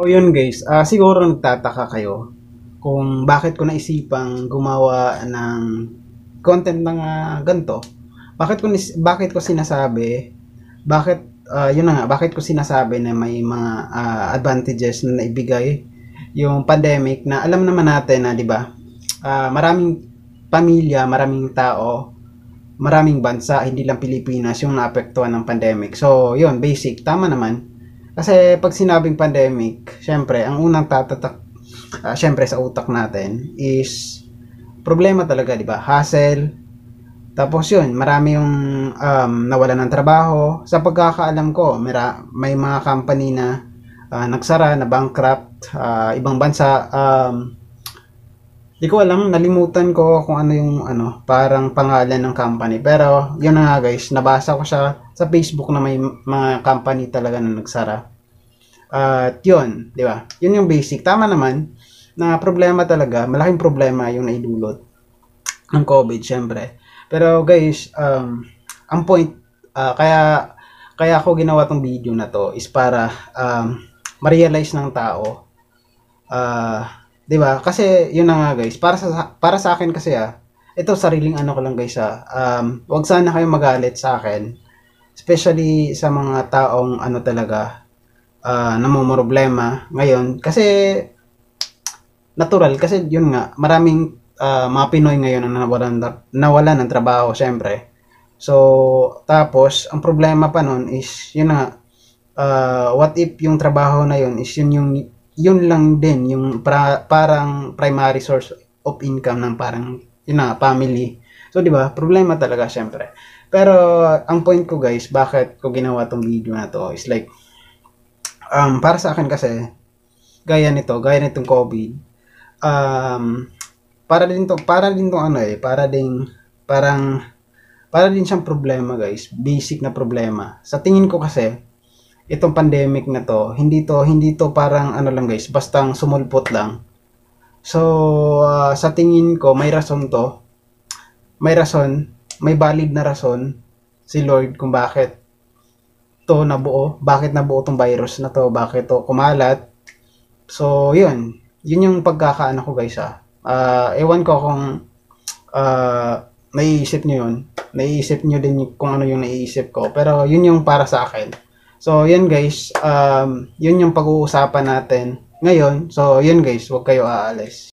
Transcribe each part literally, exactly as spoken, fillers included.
So yun guys, ah, siguro nagtataka kayo kung bakit ko naisipang gumawa ng content ng ah, ganito. Bakit ko nis- bakit ko sinasabi, bakit ah, yun na nga, bakit ko sinasabi na may mga ah, advantages na naibigay yung pandemic na alam naman natin na 'di ba? Ah, maraming pamilya, maraming tao, maraming bansa, hindi lang Pilipinas yung naapektuhan ng pandemic. So, yun, basic, tama naman. Kasi pag sinabing pandemic, syempre, ang unang tatatak, uh, syempre sa utak natin is problema talaga, di ba? Hassle. Tapos yun, marami yung um, nawalan ng trabaho. Sa pagkakaalam ko, mera, may mga company na uh, nagsara, na bankrupt, uh, ibang bansa, um, di ko alam, nalimutan ko kung ano yung ano, parang pangalan ng company. Pero yun na nga guys, nabasa ko siya sa Facebook na may mga company talaga na nagsara. At uh, yun, di ba? Yun yung basic. Tama naman na problema talaga, malaking problema yung naidulot ng COVID, syempre. Pero guys, um, ang point, uh, kaya kaya ako ginawa tong video na to is para um, ma-realize ng tao, uh, 'di ba? Kasi yun na nga guys, para sa para sa akin kasi ah, ito sariling ano ko lang guys ah, um, wag sana kayong magalit sa akin, especially sa mga taong ano talaga uh, namomroblema ngayon kasi natural kasi yun nga, maraming uh, mga Pinoy ngayon na nawalan, nawalan ng trabaho syempre. So, tapos ang problema pa nun is yun nga, uh, what if yung trabaho na yun is yun yung yun lang din yung pra, parang primary source of income ng parang yun na family. So, di ba? Problema talaga syempre. Pero ang point ko guys, bakit ko ginawa tong video na to is like um para sa akin kasi gaya nito, gaya nitong COVID, um para din to, para din to ano eh, para din parang para din siyang problema guys, basic na problema. Sa tingin ko kasi itong pandemic na to, hindi to hindi to parang ano lang guys, bastang sumulpot lang. So uh, sa tingin ko may rason to. May rason, may valid na rason si Lord kung bakit to nabuo, bakit nabuo tong virus na to, bakit to kumalat. So yun, yun yung pagkakaano ko guys ah. Uh, ewan ko kung uh, naiisip nyo yun. Naiisip nyo din kung ano yung naiisip ko. Pero yun yung para sa akin. So, yun guys. Um, yun yung pag-uusapan natin ngayon. So, yun guys. Huwag kayo aalis.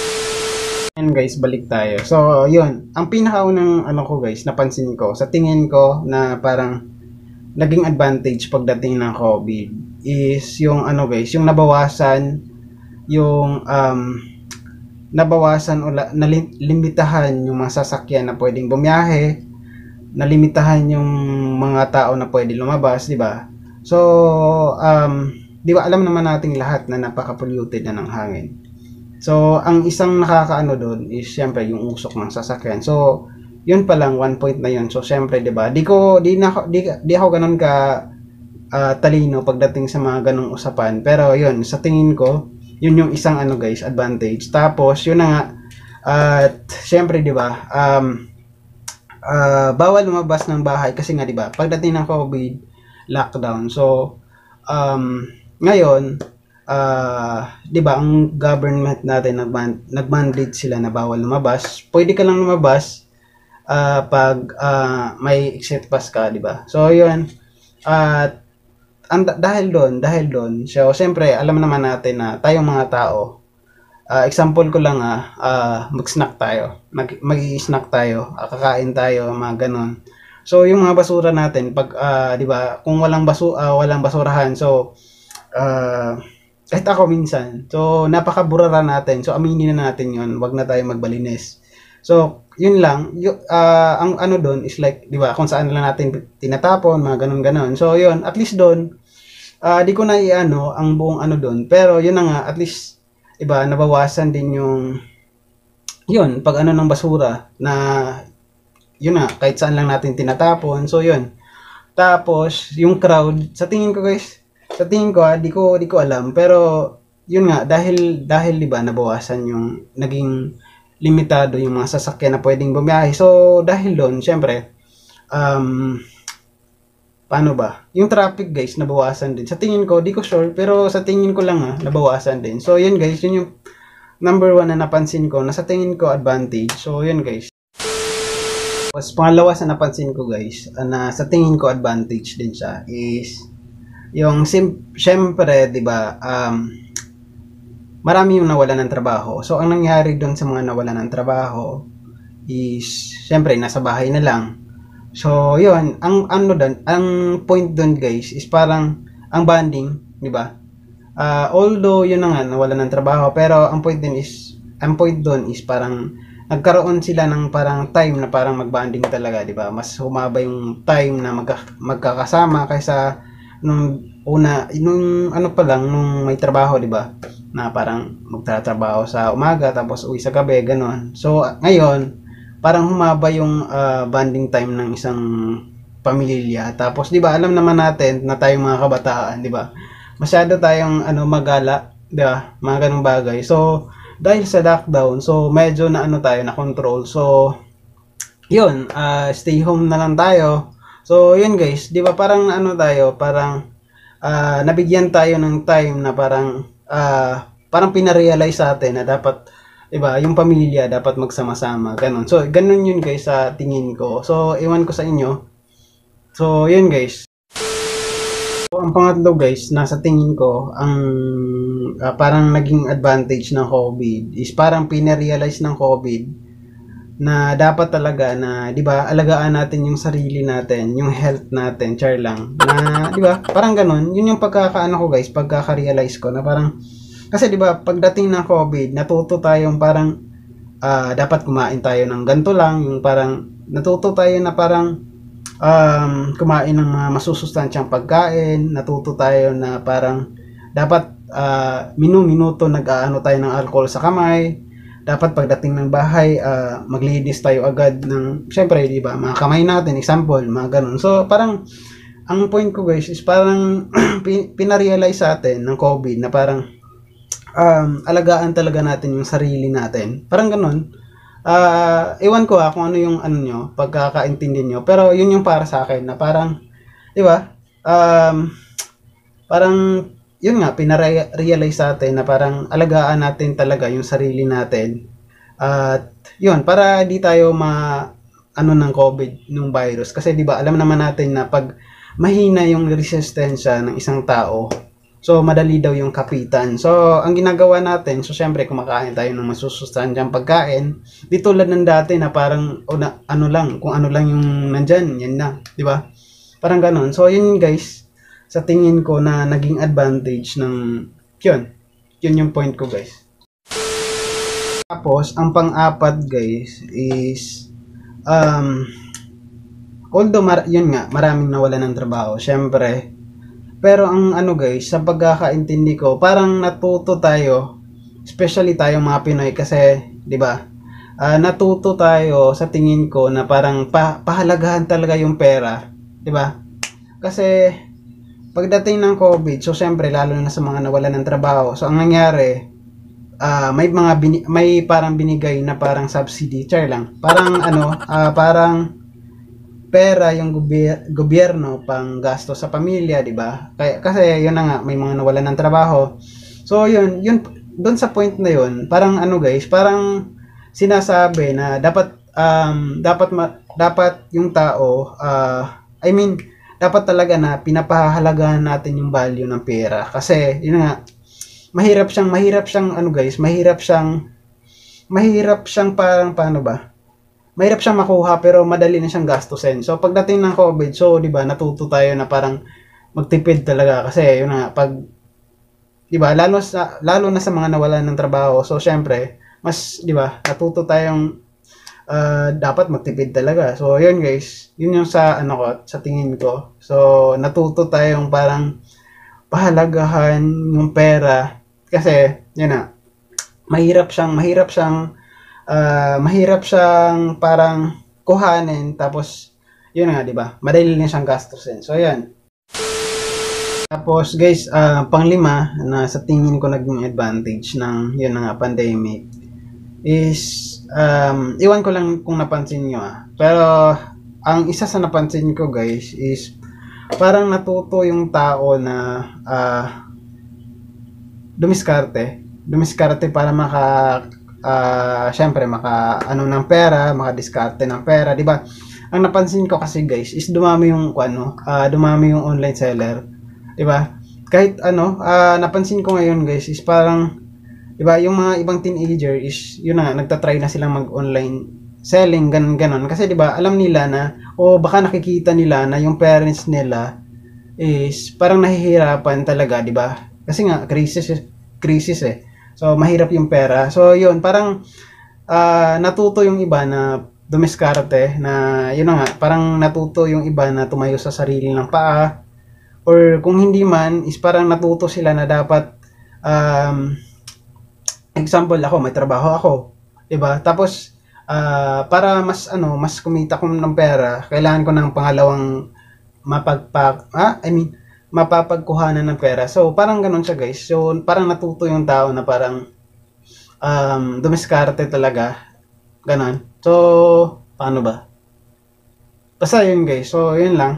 Yun guys, balik tayo. So, yun. Ang pinakaunang ano ko guys, napansin ko, sa tingin ko na parang naging advantage pagdating ng COVID is yung ano guys, yung nabawasan yung um, nabawasan o nalimitahan yung mga sasakyan na pwedeng bumiyahe, nalimitahan yung mga tao na pwede lumabas, di ba? So, um, di ba alam naman nating lahat na napaka-polluted na ng hangin. So, ang isang nakakaano doon is syempre yung usok ng sasakyan. So, yun pa lang one point na yun. So, syempre, di ba? Di ko di na di, di ako ganoon ka uh, talino pagdating sa mga ganong usapan. Pero yun, sa tingin ko, yun yung isang ano guys, advantage. Tapos yun na nga, at uh, syempre 'di ba, um uh, bawal lumabas ng bahay kasi nga 'di ba, pagdating ng COVID, lockdown. So um ngayon, uh, 'di ba, ang government natin nag nag-mandate sila na bawal lumabas. Pwede ka lang lumabas uh, pag uh, may exit pass ka, 'di ba? So yun, at uh, And, dahil doon, dahil doon, so siyempre alam naman natin na tayong mga tao, uh, example ko lang ah, uh, mag-snack tayo, mag mag-i-snack tayo, uh, kakain tayo, mga ganon. So yung mga basura natin, pag uh, 'di ba, kung walang basu uh, walang basurahan, so uh, kahit ako minsan, so napakaburara natin. So aminin na natin 'yon, wag na tayo magbalinis. So yun lang, y- uh, ang ano doon is like, di ba, kung saan lang natin tinatapon, mga ganun-ganon. So yun, at least doon, uh, di ko na i-ano ang buong ano doon. Pero yun na nga, at least, di ba, nabawasan din yung, yun, pag ano ng basura, na, yun na, kahit saan lang natin tinatapon. So yun. Tapos, yung crowd, sa tingin ko guys, sa tingin ko, ah, di ko, di ko alam. Pero, yun nga, dahil, dahil di ba, nabawasan yung, naging, limitado yung mga sasakyan na pwedeng bumiyahe. So, dahil doon, syempre, um, paano ba? Yung traffic guys, nabawasan din. Sa tingin ko, di ko sure, pero sa tingin ko lang ah, nabawasan din. So, yun guys, yun yung number one na napansin ko, na sa tingin ko advantage. So, yun guys. Tapos, pangalawa sa napansin ko guys, uh, na sa tingin ko advantage din siya, is, yung, sim syempre, di ba, um, marami yung nawalan ng trabaho. So, ang nangyari doon sa mga nawalan ng trabaho, is, syempre, nasa bahay na lang. So, yun, ang ano doon, ang point doon guys is parang ang bonding, di ba? Uh, although yun na nga nawalan ng trabaho, pero ang point din is ang point doon is parang nagkaroon sila ng parang time na parang magbanding talaga, di ba? Mas humaba yung time na magka, magkakasama kaysa nung una, nung ano pa lang nung may trabaho, di ba? Na parang magtatrabaho sa umaga tapos uwi sa gabi, gano'n. So, ngayon parang humaba yung uh, bonding time ng isang pamilya. Tapos 'di ba, alam naman natin na tayong mga kabataan, 'di ba? Masyado tayong ano magala, 'di ba? Mga ganung bagay. So, dahil sa lockdown, so medyo na ano tayo na control. So, 'yun, uh, stay home na lang tayo. So, 'yun guys, 'di ba parang ano tayo, parang uh, nabigyan tayo ng time na parang uh, parang pina-realize sa atin na dapat, diba, yung pamilya dapat magsama-sama, ganun. So, ganun yun guys sa tingin ko. So, iwan ko sa inyo. So, yun guys. So, ang pangatlo guys, nasa tingin ko, ang uh, parang naging advantage ng COVID is parang pina-realize ng COVID na dapat talaga na, diba, alagaan natin yung sarili natin, yung health natin, char lang. Na, diba, parang ganun. Yun yung pagkakaano ko guys, pagkaka-realize ko na parang, kasi 'di ba, pagdating ng COVID, natuto tayong parang uh, dapat kumain tayo ng ganito lang, yung parang natuto tayo na parang um, kumain ng mga masusustansyang pagkain, natuto tayo na parang dapat uh, minu-minuto nag-aano tayo ng alcohol sa kamay, dapat pagdating ng bahay, uh, maglinis tayo agad ng, syempre 'di ba, mga kamay natin, example, mga ganun. So parang ang point ko guys is parang pina-realize sa atin ng COVID na parang Um, alagaan talaga natin yung sarili natin. Parang ganun. Uh, iwan ko ha kung ano yung ano nyo, pagkakaintindi nyo. Pero yun yung para sa akin na parang, di ba? Um, parang, yun nga, pinarealize sa atin na parang alagaan natin talaga yung sarili natin. At, uh, yun, para di tayo ma, ano ng COVID, ng virus. Kasi di ba, alam naman natin na pag mahina yung resistensya ng isang tao, so, madali daw yung kapitan. So, ang ginagawa natin, so, syempre, kumakain tayo ng masusustansyang pagkain. Di tulad ng dati na parang, o na, ano lang, kung ano lang yung nandyan, yan na. Di ba? Parang ganon. So, yun guys, sa tingin ko na naging advantage ng, yun. Yun yung point ko, guys. Tapos, ang pang-apat, guys, is, um, although, mar- yun nga, maraming nawalan ng trabaho. Syempre, pero ang ano guys, sa pagkakaintindi ko, parang natuto tayo, especially tayong mga Pinoy kasi, 'di ba? Uh, natuto tayo sa tingin ko na parang pa pahalagahan talaga yung pera, 'di ba? Kasi pagdating ng COVID, so syempre lalo na sa mga nawalan ng trabaho. So ang nangyari, uh, may mga bini- may parang binigay na parang subsidy, char lang. Parang ano, uh, parang pera yung goby- gobyerno pang gasto sa pamilya, di ba? Kaya kasi yun na nga, may mga nawalan ng trabaho. So yun, yun doon sa point na yun, parang ano guys, parang sinasabi na dapat um dapat ma- dapat yung tao uh, I mean, dapat talaga na pinapahalagahan natin yung value ng pera kasi yun nga, mahirap siyang mahirap siyang ano guys, mahirap siyang mahirap siyang parang paano ba? Mahirap siyang makuha pero madali na siyang gastusin. So pagdating ng COVID, so 'di ba, natuto tayo na parang magtipid talaga kasi yun nga, pag 'di ba, lalo sa lalo na sa mga nawalan ng trabaho. So syempre, mas 'di ba, natuto tayong uh, dapat magtipid talaga. So yun guys, yun yung sa ano ko, sa tingin ko. So natuto tayong parang pahalagahan yung pera kasi yun na, mahirap siyang mahirap siyang Uh, mahirap siyang parang kuhanin tapos yun nga, 'di ba? Madali na siyang gastusin. So ayan. Tapos guys, uh, panglima na sa tingin ko naging advantage ng yun nga pandemic is um, iwan ko lang kung napansin niyo ah. Pero ang isa sa napansin ko guys is parang natuto yung tao na uh, dumiskarte. Dumiskarte para maka uh, syempre maka ano ng pera, maka-diskarte ng pera, 'di ba? Ang napansin ko kasi guys is dumami yung ano, uh, dumami yung online seller, 'di ba? Kahit ano, uh, napansin ko ngayon guys is parang 'di ba, yung mga ibang teenager is yun na nagta-try na silang mag-online selling ganun ganon kasi 'di ba, alam nila na o baka nakikita nila na yung parents nila is parang nahihirapan talaga, 'di ba? Kasi nga crisis crisis eh. So mahirap yung pera. So yun, parang uh, natuto yung iba na dumiskarte na yun na nga, parang natuto yung iba na tumayo sa sarili ng paa, or kung hindi man is parang natuto sila na dapat um, example ako, may trabaho ako, 'di ba? Tapos uh, para mas ano, mas kumita ko ng pera, kailangan ko ng pangalawang mapagpag ah, I mean mapapagkuhanan ng pera. So parang ganoon siya guys. So parang natuto yung tao na parang um, dumiskarte talaga. Ganon. So paano ba? Basta yun guys. So yun lang.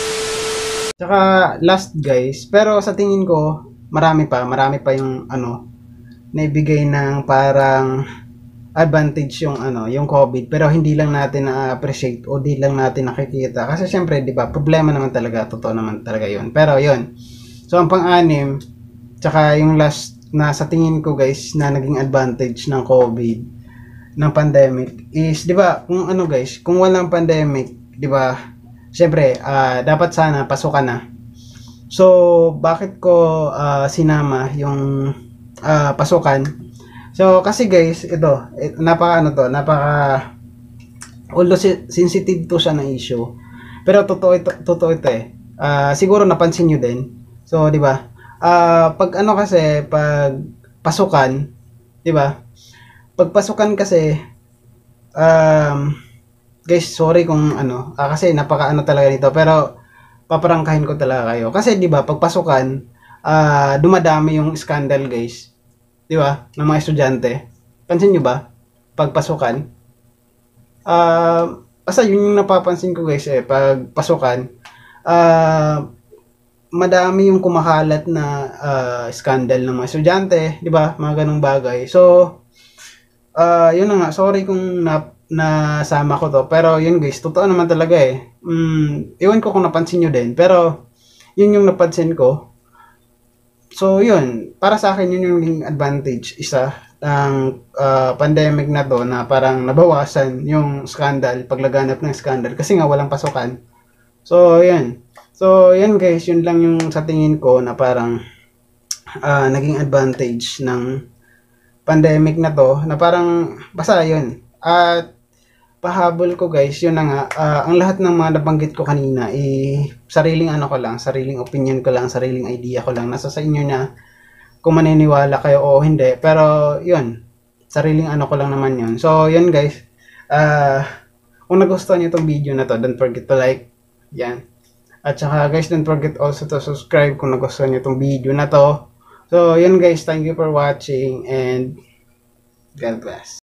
Tsaka last guys, pero sa tingin ko marami pa, marami pa yung ano naibigay ng parang advantage yung ano, yung COVID, pero hindi lang natin na-appreciate o di lang natin nakikita. Kasi syempre, 'di ba, problema naman talaga, totoo naman talaga 'yun. Pero 'yun. So ang pang-anim, tsaka yung last na sa tingin ko guys na naging advantage ng COVID, ng pandemic is 'di ba, kung ano guys, kung walang pandemic, 'di ba? Syempre, uh, dapat sana pasukan na. So, bakit ko uh, sinama yung uh, pasukan? So, kasi guys, ito, napaka ano to, napaka, although sensitive to siya na issue, pero totoo ito, totoo ito eh. Uh, siguro napansin nyo din. So, di ba? Uh, pag ano kasi, pag pasukan, di ba? Pag pasukan kasi, um, guys, sorry kung ano, uh, kasi napaka ano talaga nito, pero paparangkahin ko talaga kayo. Kasi di ba, pag pasukan, uh, dumadami yung scandal guys. Di ba? Ng mga estudyante. Pansin nyo ba? Pagpasukan. Uh, basta yun yung napapansin ko guys eh. Pagpasukan, uh, madami yung kumakalat na uh, scandal ng mga estudyante. Di ba? Mga ganong bagay. So, uh, yun na nga. Sorry kung na, nasama ko to. Pero yun guys, totoo naman talaga eh. Mm, iwan ko kung napansin nyo din. Pero, yun yung napansin ko. So, yun. Para sa akin, yun yung advantage. Isa ng uh, pandemic na to na parang nabawasan yung scandal, paglaganap ng scandal. Kasi nga, walang pasukan. So, yun. So, yan guys. Yun lang yung sa tingin ko na parang uh, naging advantage ng pandemic na to. Na parang, basta yun. At pahabol ko guys, yun na nga, uh, ang lahat ng mga nabanggit ko kanina, eh, sariling ano ko lang, sariling opinion ko lang, sariling idea ko lang, nasa sa inyo na kung maniniwala kayo o hindi, pero yun, sariling ano ko lang naman yun. So yun guys, uh, kung nagustuhan nyo itong video na to, don't forget to like, yan, at saka guys, don't forget also to subscribe kung nagustuhan nyo itong video na to. So yun guys, thank you for watching and God bless.